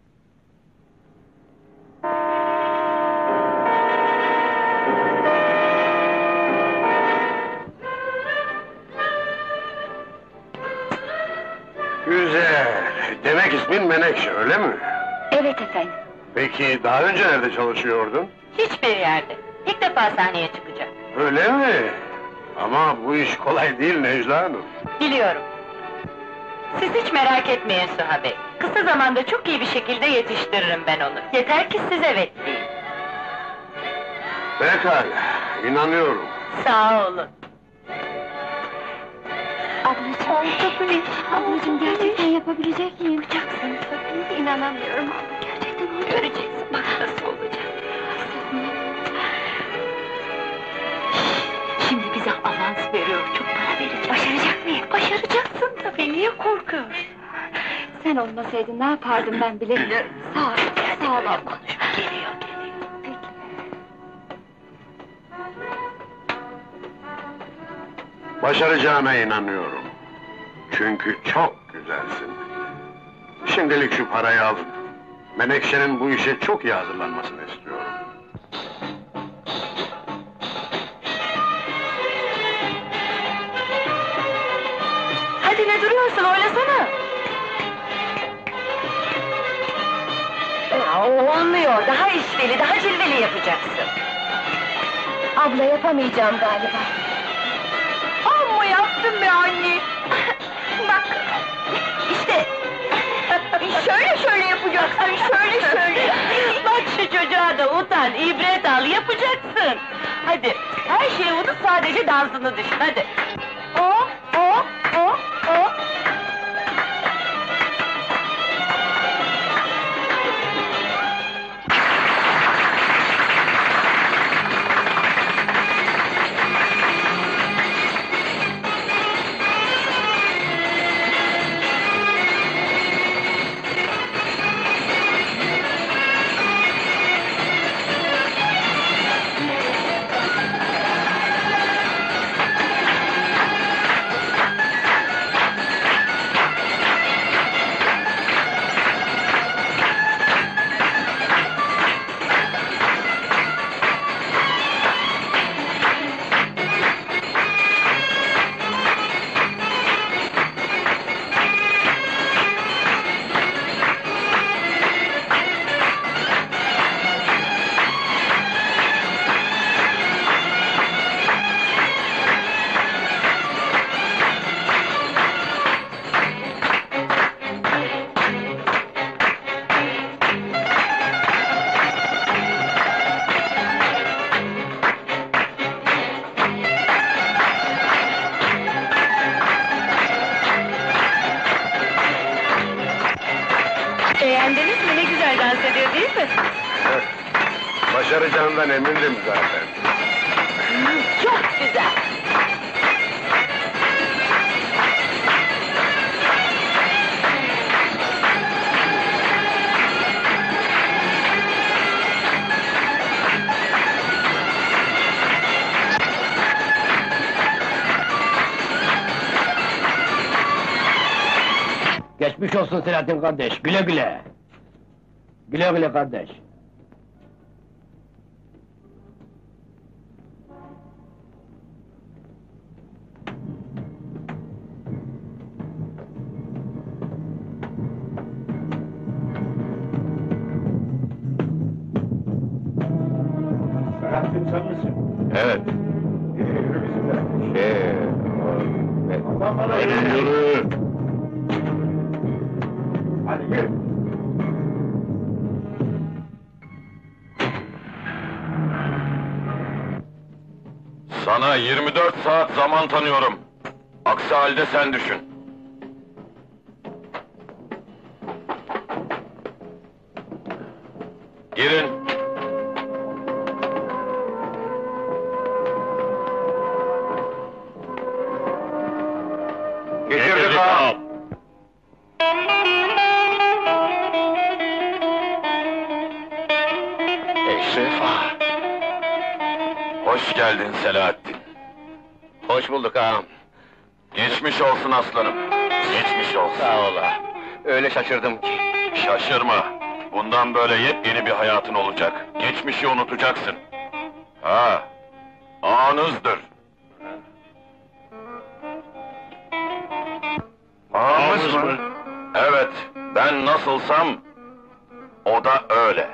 güzel. Demek ismin Menekşe, öyle mi? evet efendim. Peki, daha önce nerede çalışıyordun? Hiçbir yerde. İlk defa sahneye çıkacak. Öyle mi? Ama bu iş kolay değil Necla Hanım. Biliyorum. Siz hiç merak etmeyin Suha Bey. Kısa zamanda çok iyi bir şekilde yetiştiririm ben onu. Yeter ki siz evet deyin. Pekala, inanıyorum. Sağ olun. Ablacığım, ablacığım gerçekten yapabilecek miyim? Yapacaksın tabii, inanamıyorum abla, gerçekten olacak. Göreceksin bak nasıl olacak. Şimdi bize avans veriyor, çok para verecek. Başaracak mıyım? Başaracaksın tabii, niye korkuyorsun? Sen olmasaydın ne yapardım ben bilemiyorum. Sağ ol, sağ ol abla. Konuşma, geliyor. Peki. Başaracağına inanıyorum. Çünkü çok güzelsin. Şimdilik şu parayı al. Menekşe'nin bu işe çok iyi hazırlanmasını istiyorum. Hadi ne duruyorsun, oynasana! Olmuyor, daha işveli, daha cilveli yapacaksın. Abla yapamayacağım galiba. Amma yaptın be anne! Bak, işte... şöyle yapacaksın, şöyle! Bak şu çocuğa da utan, ibret al, yapacaksın! Hadi, her şeyi unut, sadece dansını düşün, hadi! O. Beğendiniz mi? Ne güzel dans ediyor değil mi? Başaracağından emindim zaten. Çok güzel! Geçmiş olsun Selahattin kardeş, güle güle! Güle güle kardeş! Selahattin sen misin? Evet. Yürü bizimle. Aman bana Yürü! Hadi yürü. Sana 24 saat zaman tanıyorum. Aksi halde sen düşün. Girin. Getirdik ağam. Eşref ağa. Hoş geldin Selahattin. Hoş bulduk ağam. Geçmiş olsun aslanım. Geçmiş olsun. Sağ ol ağam. Öyle şaşırdım ki. Şaşırma. Bundan böyle yepyeni bir hayatın olacak. Geçmişi unutacaksın. Ha, ağanızdır. Ağamız mı? Evet, ben nasılsam, o da öyle.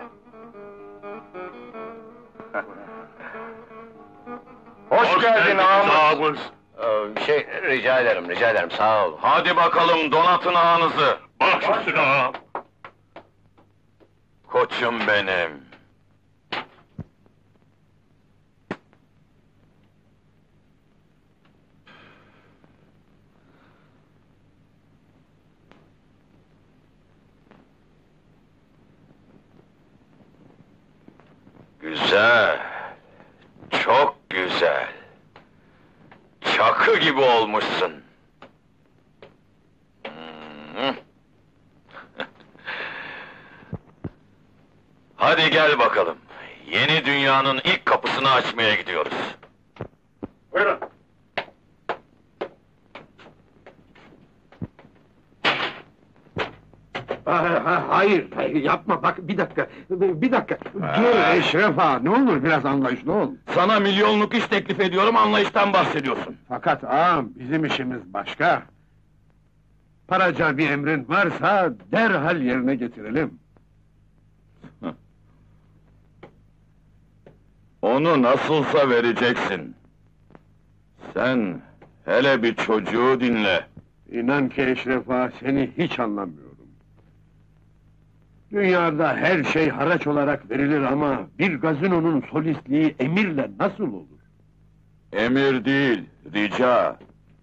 Hoş geldin ağamız. Rica ederim, sağ ol. Hadi bakalım, donatın ağanızı. Baş üstüne ağam. Koçum benim. Güzel. Çok güzel. Çakı gibi olmuşsun. Hadi gel bakalım. Yeni dünyanın ilk kapısını açmaya gidiyoruz. Buyurun. Hayır, yapma bak, bir dakika. Dur Eşref ağa, ne olur biraz anlayışlı ol. Sana milyonluk iş teklif ediyorum, anlayıştan bahsediyorsun. Fakat ağam, bizim işimiz başka. Paraca bir emrin varsa, derhal yerine getirelim. Onu nasılsa vereceksin. Sen hele bir çocuğu dinle. İnan ki Eşref ağa, seni hiç anlamıyorum. Dünyada her şey haraç olarak verilir ama bir gazinonun solistliği emirle nasıl olur? Emir değil, rica.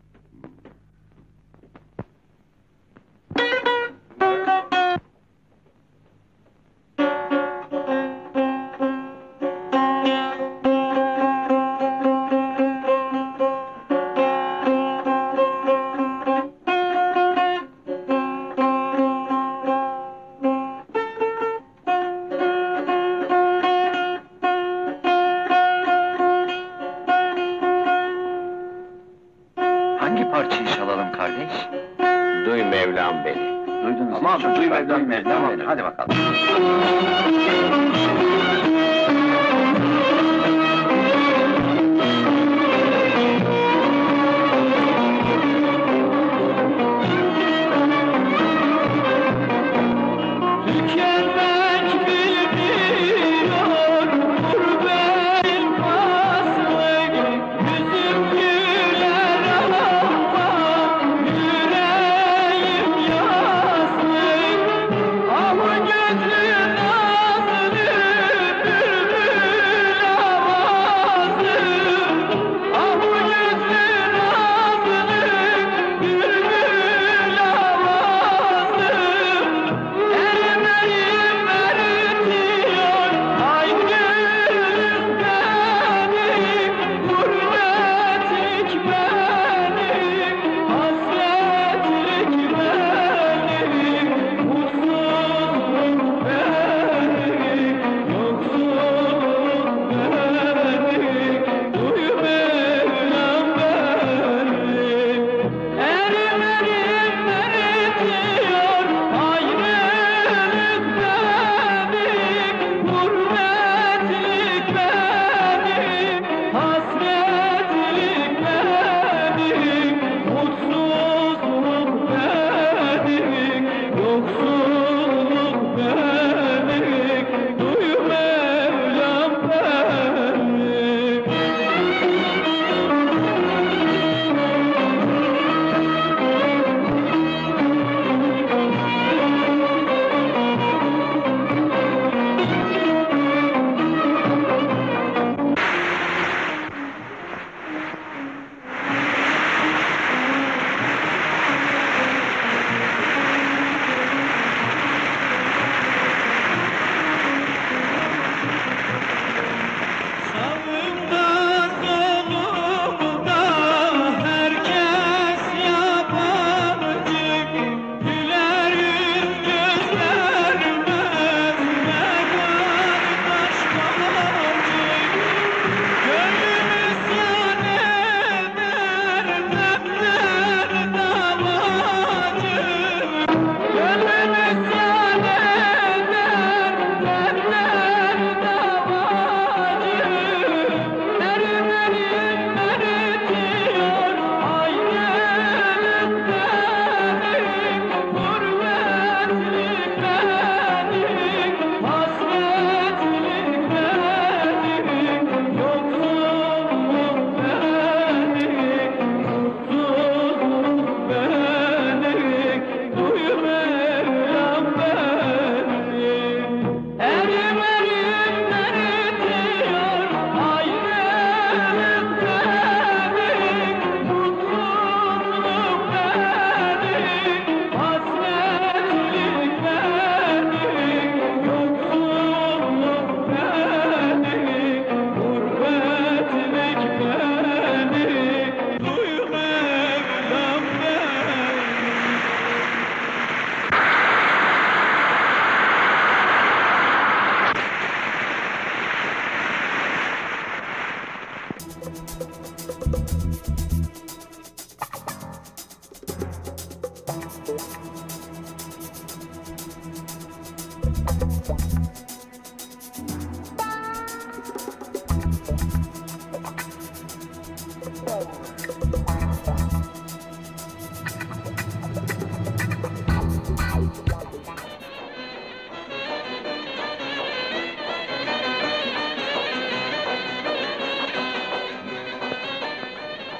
Hangi parçayı çalalım kardeş? Duy Mevlam beni. Duydunuz tamam, duy Mevlam beni. Tamam, hadi bakalım. Ama gözün nazlı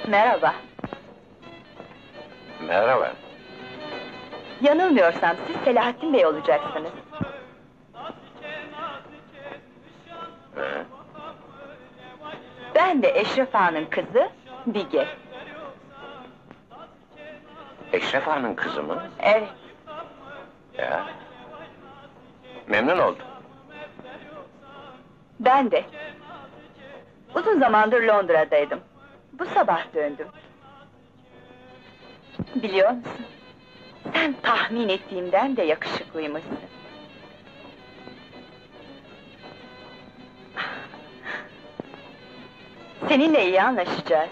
Merhaba. Merhaba. Yanılmıyorsam siz Selahattin Bey olacaksınız. He. Ben de Eşref Ağa'nın kızı Bige. Eşref Ağa'nın kızı mı? Evet. Ya. Memnun oldum. Ben de. Uzun zamandır Londra'daydım. Bu sabah döndüm. Biliyor musun? Sen tahmin ettiğimden de yakışıklıymışsın. Seninle iyi anlaşacağız.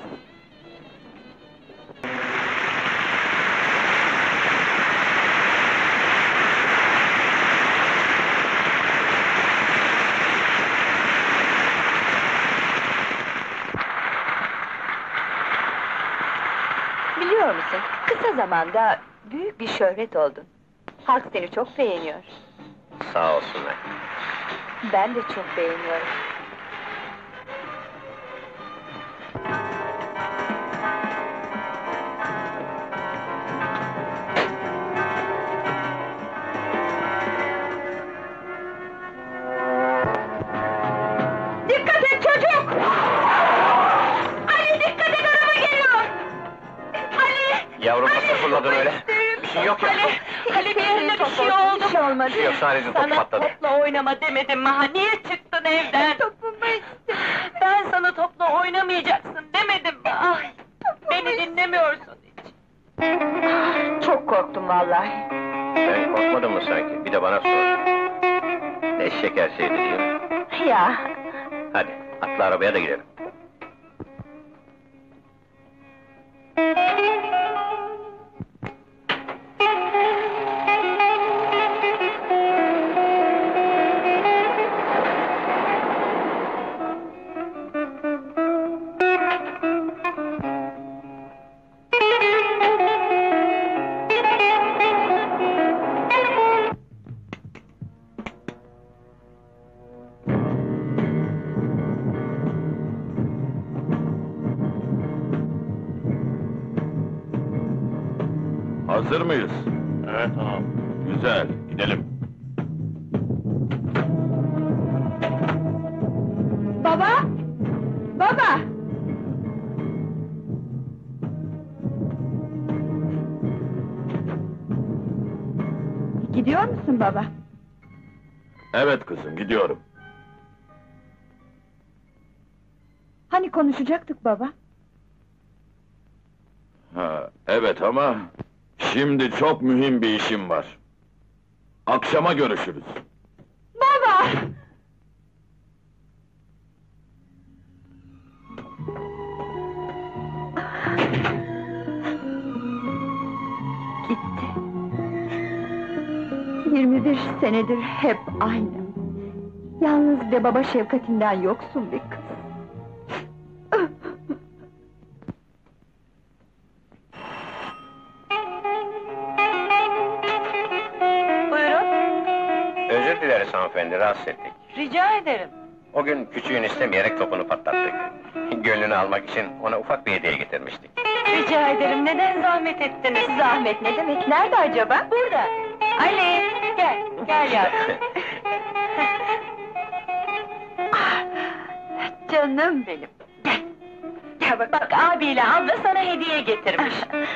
Biliyor musun, kısa zamanda büyük bir şöhret oldun. Halk seni çok beğeniyor. Sağ olsunlar. Ben de çok beğeniyorum. Dikkat et çocuk! Ali dikkat et, araba geliyor! Ali! Yavrum nasıl fırladın öyle? Bir şey yok ya. Ali bir yerine bir şey oldu. Bir şey olmadı. Bir şey yok, sadece top Sana patladı. topla oynama demedim mi ha? Niye çıktın evden? Topumu işte. Ben sana topla oynamayacaksın demedim mi? Ay, beni dinlemiyorsun hiç. Çok korktum vallahi. Ben korkmadım mı sanki? Bir de bana sor. Ne şeker şeydi değil mi? Ya, Hadi, atla arabaya da gidelim. Hazır mıyız? Evet, tamam. Güzel, gidelim. baba! Baba! Gidiyor musun baba? Evet kızım, gidiyorum. Hani konuşacaktık baba? Ha, evet ama... Şimdi çok mühim bir işim var. Akşama görüşürüz. Baba! Gitti. 21 senedir hep aynı. Yalnız ve baba şefkatinden yoksun bir kız. Buyurun. Özür dileriz hanımefendi, rahatsız ettik. Rica ederim. O gün küçüğün istemeyerek topunu patlattık. Gönlünü almak için ona ufak bir hediye getirmiştik. Rica ederim, neden zahmet ettiniz? Zahmet ne demek, nerede acaba? Burada! Ali, gel yavrum. Canım benim, gel! Gel bak, abiyle abla sana hediye getirmiş.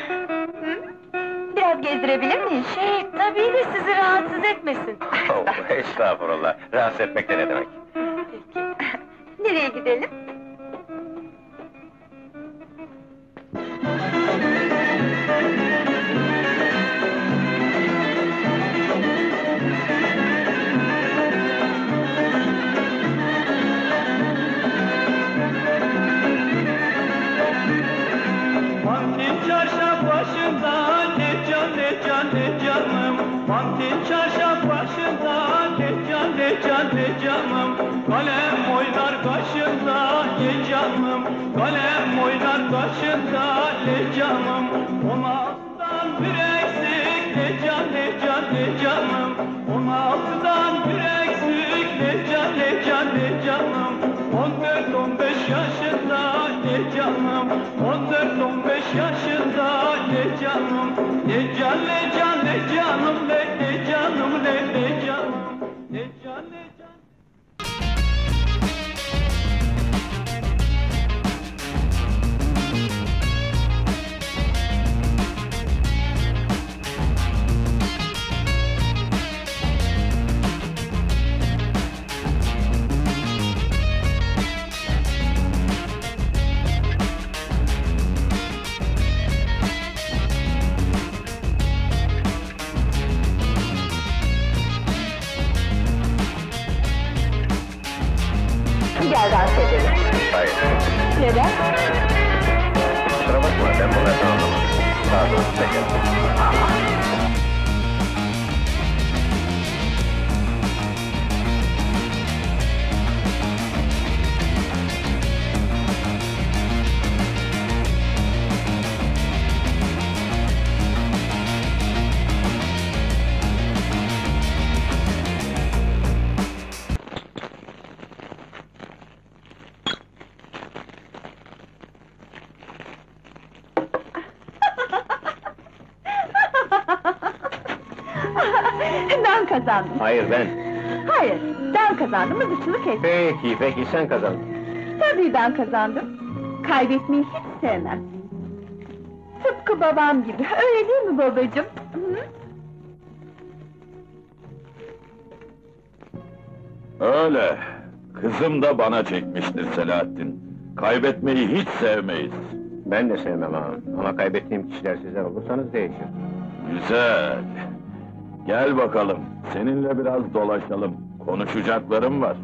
Biraz gezdirebilir miyiz? Tabii de sizi rahatsız etmesin. Oh, estağfurullah, rahatsız etmek de ne demek? Peki. Nereye gidelim? Mantin çarşaf başında ne can ne can ne canım. Mantin çarşaf başında ne can ne can ne canım. Kalem oynar kaşında ne canım. Kalem oynar kaşında ne canım. Onaltıdan bir eksik ne can ne can ne canım. Onaltıdan bir eksik ne can ne can ne canım. 14-15 yaşında ne canım. 14 canım, ne can ne can ne canım, ne canım ne canım, ne can ne can. Gel dans edelim. Hayır. Neden? Kusura bakma, ben bunlardan anlamadım. Daha doğrusu peki. Ben kazandım. Hayır ben. Hayır, ben kazandım, mızıkçılık ettim. Peki sen kazandın. Tabii ben kazandım. Kaybetmeyi hiç sevmem. Tıpkı babam gibi, öyle değil mi babacığım? Hı? Öyle. Kızım da bana çekmiştir Selahattin. Kaybetmeyi hiç sevmeyiz. Ben de sevmem ağam. Ama kaybettiğim kişiler sizler olursanız değişir. Güzel. Gel bakalım, seninle biraz dolaşalım. Konuşacaklarım var.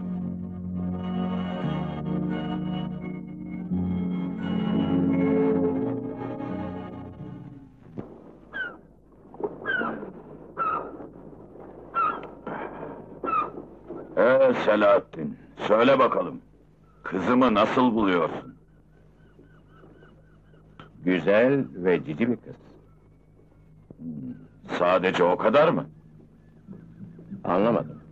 Selahattin, söyle bakalım. Kızımı nasıl buluyorsun? Güzel ve cici bir kız. Sadece o kadar mı? Anlamadım.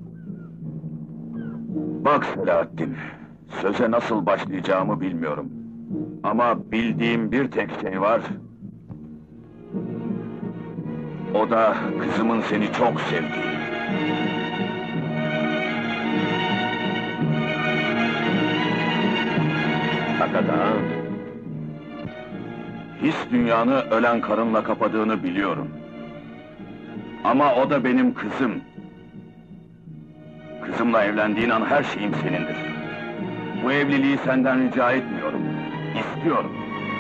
Bak Selahattin, söze nasıl başlayacağımı bilmiyorum. Ama bildiğim bir tek şey var. O da kızımın seni çok sevdiği. Fakat ağam, His dünyanı ölen karınla kapadığını biliyorum. Ama o da benim kızım. Kızımla evlendiğin an her şeyim senindir. Bu evliliği senden rica etmiyorum. İstiyorum.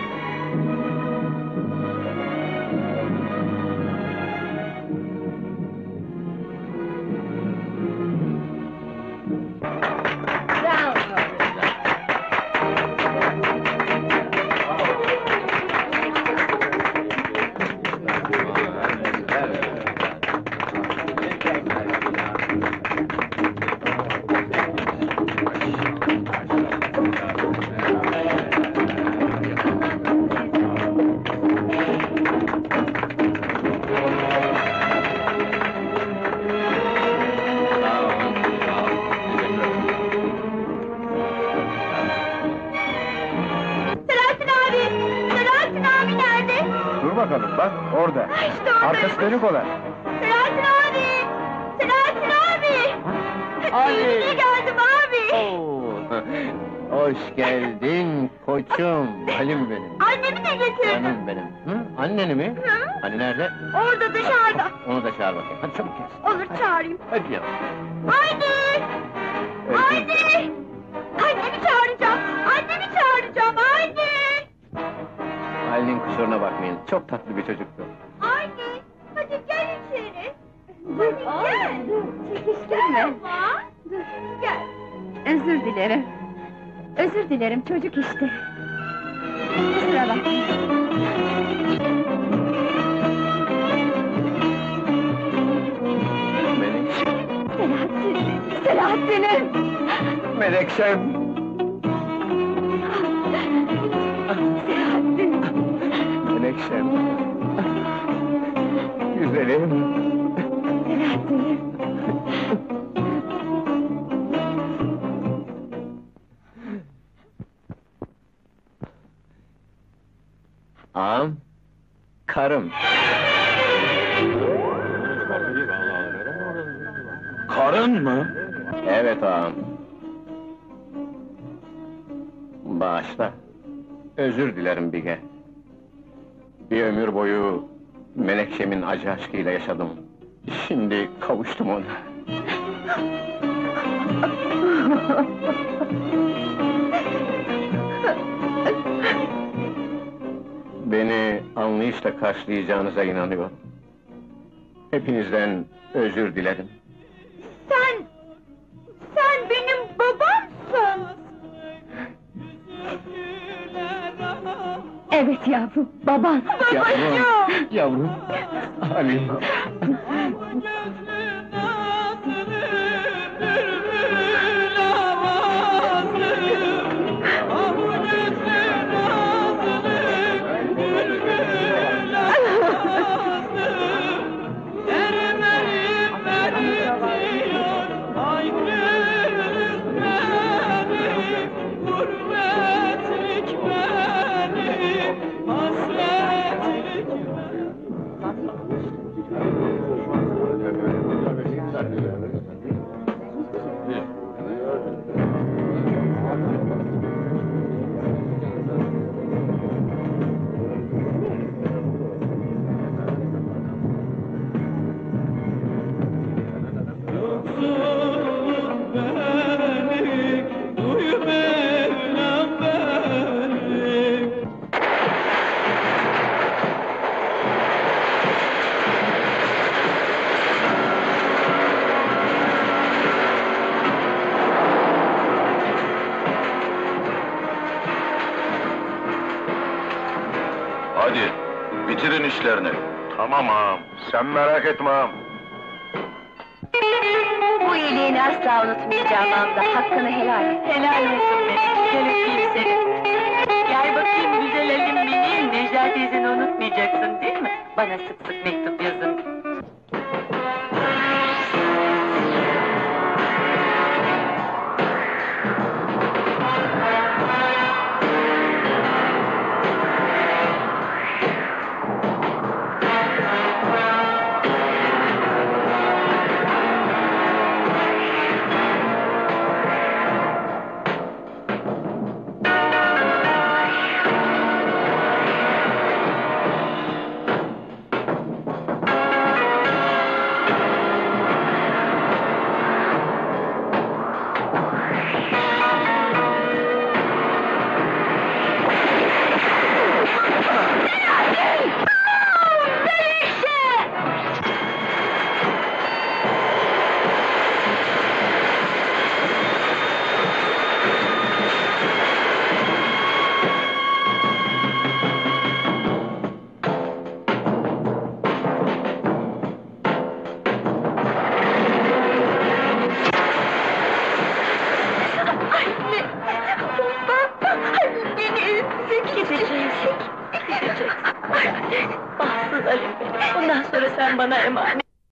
dur bakalım bak orada. İşte orada. Arkası dönük olan. Selahattin abi! Selahattin abi! Düğününe geldim abi! Hoş geldin koçum, Halim benim. Annemi de getirdim. Canım benim. Hı? Anneni mi? Hı? Hani nerede? Orada dışarıda. Onu da çağır bakayım. Hadi çabuk gel. Olur çağırayım. Hadi yavrum. Haydi! Haydi! Annemi çağıracağım. Annemi çağıracağım. Haydi! Halil'in kusuruna bakmayın. Çok tatlı bir çocuktu. Haydi! Hadi gel içeri. Hadi gel. Çekiştirme. Dur gel. Özür dilerim. Özür dilerim çocuk işte. Kusura bakma. Selahattin! Selahattin'im! Melekşem! Selahattin! Melekşem! Güzelim! Selahattin'im! Ağam, Karım. Karın mı? Evet ağam. Bağışla. Özür dilerim Bige. Bir ömür boyu Menekşe'min acı aşkıyla yaşadım. Şimdi kavuştum ona. Beni anlayışla karşılayacağınıza inanıyorum. Hepinizden özür dilerim. Sen benim babamsın! Evet yavrum, baban. Babacığım! Yavrum, Halim. Hadi, bitirin işlerini. Tamam ağam, sen merak etme ağam. Bu iyiliğini asla unutmayacağım Amda, hakkını helal et. Helal olsun benim, gel öpeyim seni. Gel bakayım güzel elim benim, Necla teyzeni unutmayacaksın değil mi? Bana sık sık mektup yazın. Bahtsız Halim benim, bundan sonra sen bana emanet.